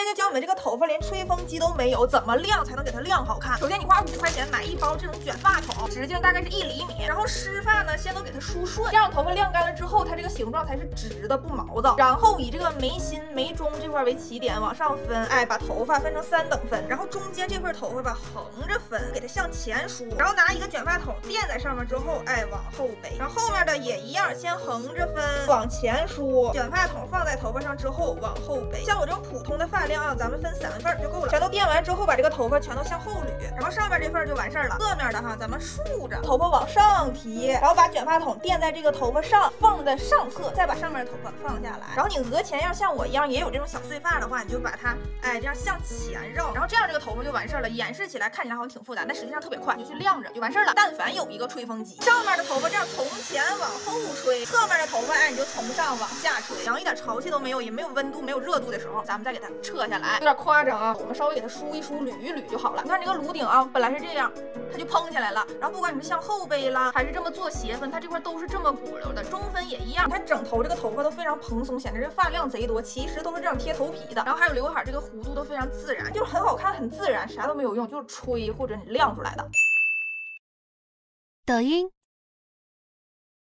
就教你们这个头发连吹风机都没有，怎么晾才能给它晾好看？首先你花50块钱买一包这种卷发筒，直径大概是1厘米，然后湿发呢先都给它梳顺，这样头发晾干了之后，它这个形状才是直的不毛躁。然后以这个眉心、眉中这块为起点往上分，哎，把头发分成3等分，然后中间这块头发吧横着分，给它向前梳，然后拿一个卷发筒垫在上面之后，哎，往后背，然后后面的也一样，先横着分，往前梳，卷发筒放在头发上之后往后背。像我这种普通的发量啊，咱们分3份就够了。全都垫完之后，把这个头发全都向后捋，然后上面这份就完事儿了。侧面的哈，咱们竖着，头发往上提，然后把卷发筒垫在这个头发上，放在上侧，再把上面的头发放下来。然后你额前要像我一样也有这种小碎发的话，你就把它哎这样向前绕，然后这样这个头发就完事儿了。演示起来看起来好像挺复杂，但实际上特别快，你就去晾着就完事儿了。但凡有一个吹风机，上面的头发这样从前往后吹，侧面的头发哎你就从上往下吹，然后一点潮气都没有，也没有温度没有热度的时候，咱们再给它撤下来。有点夸张啊，我们稍微给它梳一梳捋一捋就好了。你看这个颅顶啊本来是这样，它就蓬起来了，然后不管你是向后背啦还是这么做斜分，它这块都是这么鼓溜的，中分也一样。你看整头这个头发都非常蓬松，显得这发量贼多，其实都是这样贴头皮的。然后还有刘海这个弧度都非常自然，就是很好看很自然，啥都没有用，就是吹或者你晾出来的。 抖音。